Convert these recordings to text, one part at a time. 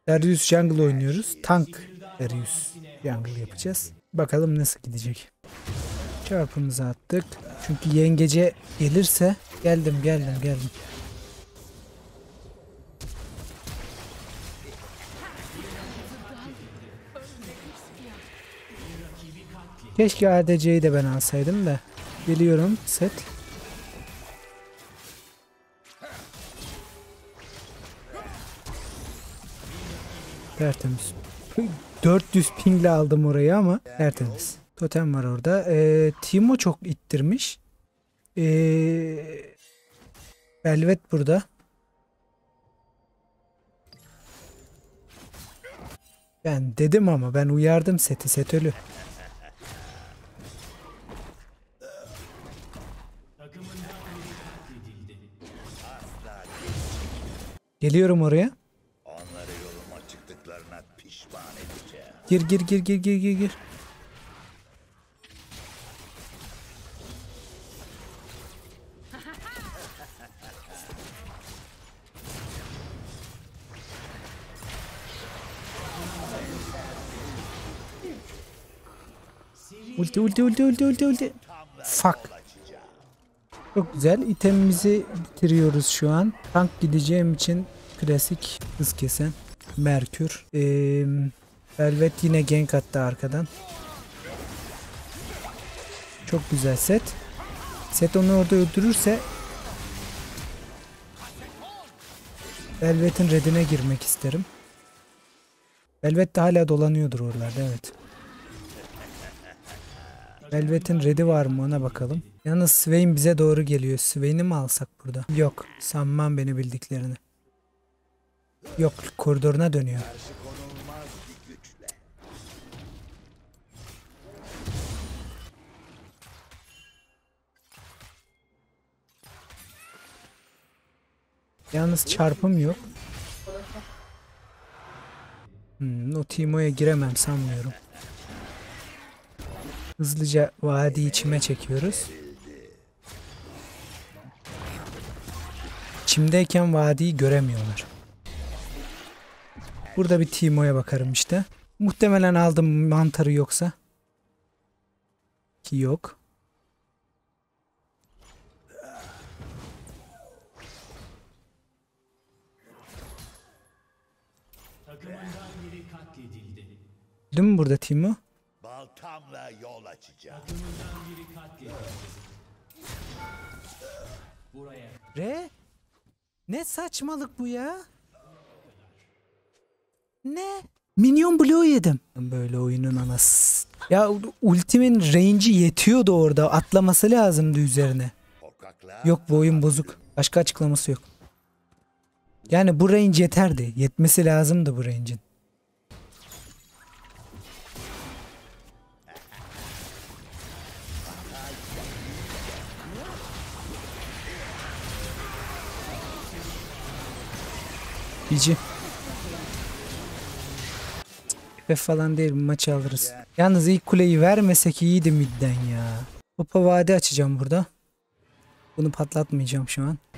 Darius Jungle oynuyoruz. Tank Darius Jungle yapacağız. Bakalım nasıl gidecek. Çarpımızı attık. Çünkü yengece gelirse geldim. Keşke ADC'yi de ben alsaydım da. Geliyorum set. Tertemiz. 400 pingle aldım orayı ama tertemiz. Totem var orada. Timo çok ittirmiş. Velvet burada. Ben dedim ama ben uyardım seti. Set ölü. Geliyorum oraya. Onları yoluma çıktıklarına pişman edeceğim. Gir. Ulti. Fuck. Çok güzel. İtemimizi bitiriyoruz şu an. Tank gideceğim için klasik hız kesen. Merkür. Velvet yine gank attı arkadan. Çok güzel set. Set onu orada öldürürse Velvet'in redine girmek isterim. Velvet de hala dolanıyordur oralarda, evet. Velvet'in red'i var mı ona bakalım. Yalnız Swain bize doğru geliyor. Swain'i mi alsak burada? Yok. Sanmam beni bildiklerini. Yok. Koridoruna dönüyor. Yalnız çarpım yok. O Timo'ya giremem sanmıyorum. Hızlıca vadiyi içime çekiyoruz. İçimdeyken vadiyi göremiyorlar. Burada bir Timo'ya bakarım işte. Muhtemelen aldım mantarı yoksa. Ki yok. Değil mi burada Timo? Baltamla yol açacağım. Re? Ne saçmalık bu ya? Ne? Minyon bloğu yedim. Böyle oyunun anası. Ya ultimin range'i yetiyordu orada. Atlaması lazımdı üzerine. Yok, bu oyun bozuk. Başka açıklaması yok. Yani bu range yeterdi. Yetmesi lazımdı bu range'in. GG. FF falan değil, bu maçı alırız. Yalnız ilk kuleyi vermesek iyiydi midden ya. Topa vade açacağım burada. Bunu patlatmayacağım şu an.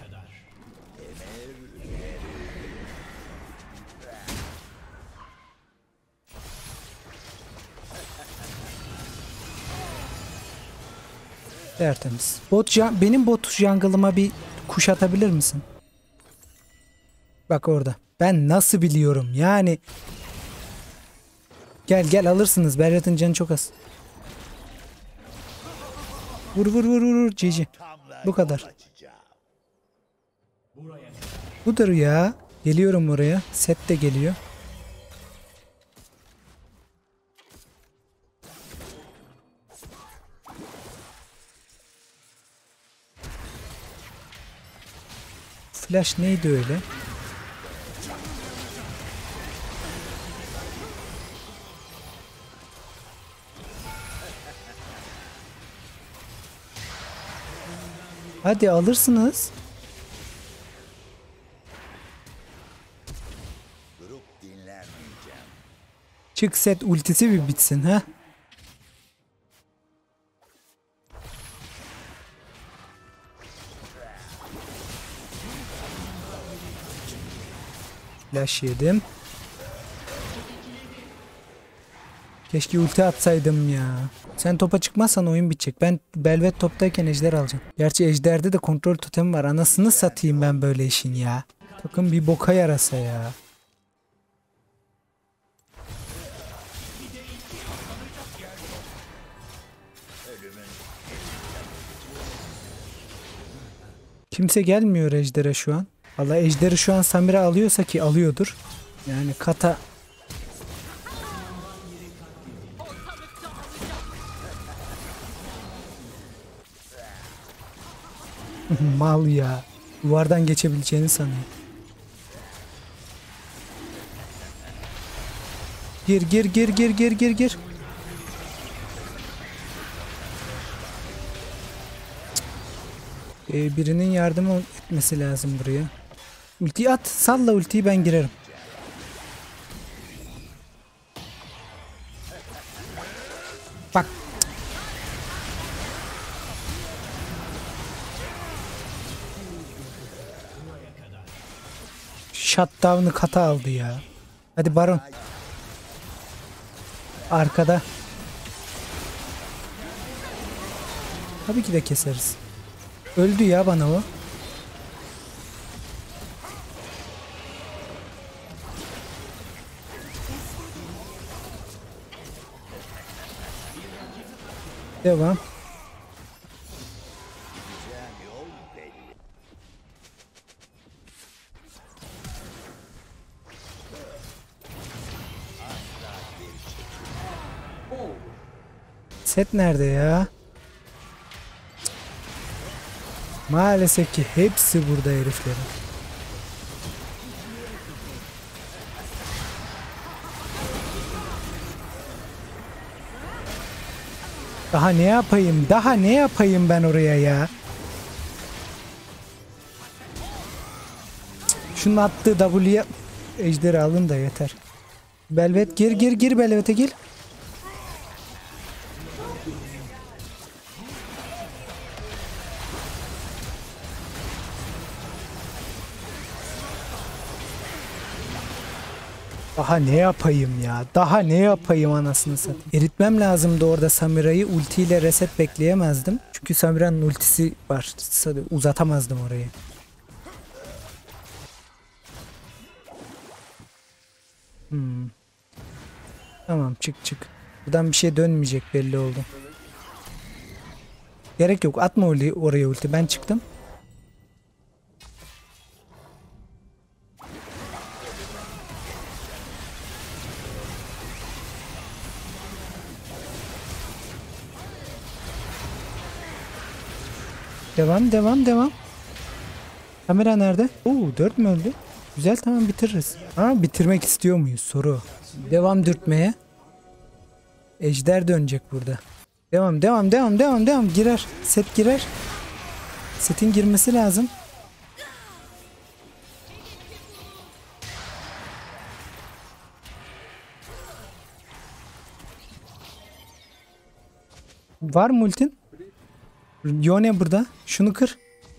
Tertemiz. Benim bot jungle'ıma bir kuş atabilir misin? Bak orada. Ben nasıl biliyorum yani. Gel alırsınız. Berat'ın canı çok az. Vur. GG. Bu kadar. Budur ya. Geliyorum oraya. Set de geliyor. Flash neydi öyle? Hadi alırsınız. Durup dinlenmeyeceğim. Çık set ultisi bir bitsin ha. Flash yedim. Keşke ulti atsaydım ya. Sen topa çıkmazsan oyun bitecek. Ben Belvet toptayken ejder alacağım. Gerçi ejderde de kontrol totemi var. Anasını satayım ben böyle işin ya. Takım bir boka yarasa ya. Kimse gelmiyor ejdere şu an. Valla ejderi şu an Samira alıyorsa ki alıyordur. Yani kata... Mal ya. Duvardan geçebileceğini sanıyor. Gir gir gir gir gir gir gir. Birinin yardım etmesi lazım buraya. Ultiyi at. Salla ultiyi, ben girerim. Bak. Shutdown'ı kata aldı ya. Hadi Baron. Arkada. Tabii ki de keseriz. Öldü ya bana o. Devam. Set nerede ya? Maalesef ki hepsi burada heriflerin. Daha ne yapayım? Daha ne yapayım ben oraya ya? Şunun attığı W'ye ejderi alın da yeter. Belvet gir gir gir, Belvet'e gir. Daha ne yapayım ya? Daha ne yapayım anasını satayım. Eritmem lazımdı orada Samira'yı. Ultiyle reset bekleyemezdim. Çünkü Samira'nın ultisi var. Uzatamazdım orayı. Tamam, çık çık. Buradan bir şey dönmeyecek belli oldu. Gerek yok. Atma oraya ulti. Ben çıktım. Devam devam devam. Kamera nerede? Oo, 4 mü öldü? Güzel, tamam bitiririz. Ama bitirmek istiyor muyuz? Soru. Devam dürtmeye. Ejder dönecek burada. Devam devam devam devam devam. Girer. Set girer. Setin girmesi lazım. Var mı ultin? Yone burada. Şunu kır.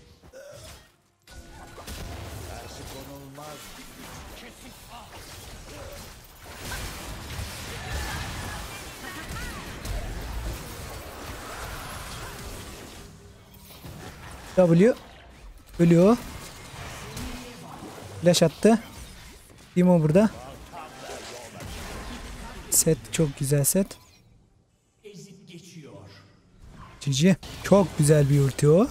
W. Ölüyor. Flash attı. Timo burada. Set çok güzel set. GG. Çok güzel bir ulti o.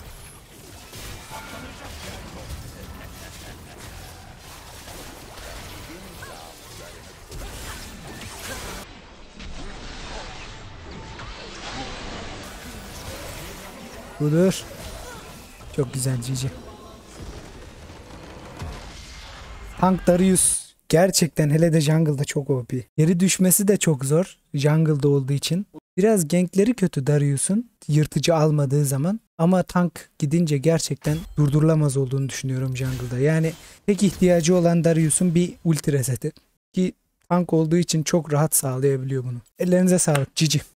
Budur. Çok güzel GG. Tank Darius gerçekten, hele de jungle'da çok OP. Geri düşmesi de çok zor jungle'da olduğu için. Biraz gankleri kötü Darius'un, yırtıcı almadığı zaman. Ama tank gidince gerçekten durdurulamaz olduğunu düşünüyorum jungle'da. Yani tek ihtiyacı olan Darius'un bir ulti reseti. Ki tank olduğu için çok rahat sağlayabiliyor bunu. Ellerinize sağlık. GG.